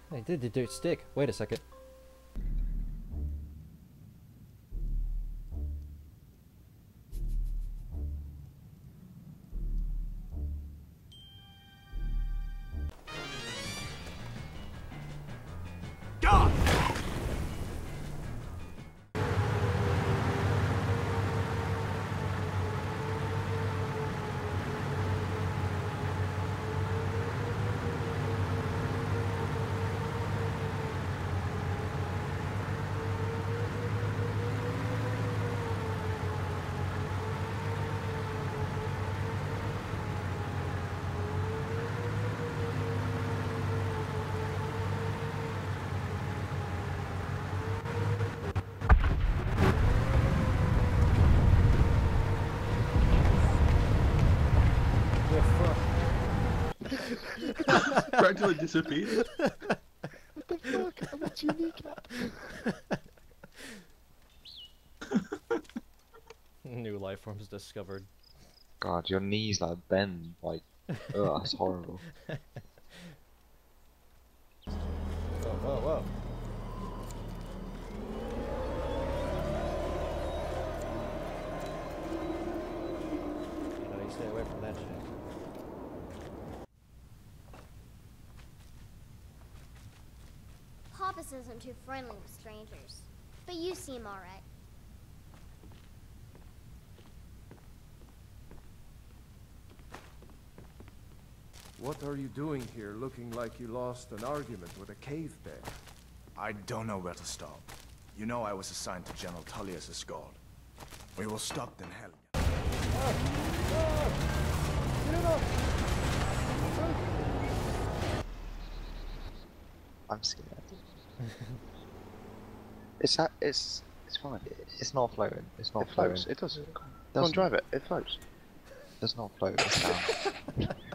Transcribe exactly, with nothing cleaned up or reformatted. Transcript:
I did the dirt stick. Wait a second. God! Practically disappeared. What the fuck? I'm a genie cat. New life forms discovered. God, your knees like bend like. Ugh, that's horrible. Whoa, whoa, whoa. You know, you stay away from that shit. Papas isn't too friendly with strangers, but you seem alright. What are you doing here, looking like you lost an argument with a cave bear? I don't know where to stop. You know I was assigned to General Tullius' guard. We will stop them hell. I'm scared. It's that. It's. It's fine. It's not floating. It's not It floating. floats. It does. Go on, Doesn't- drive it. It floats. Does not float. It's down.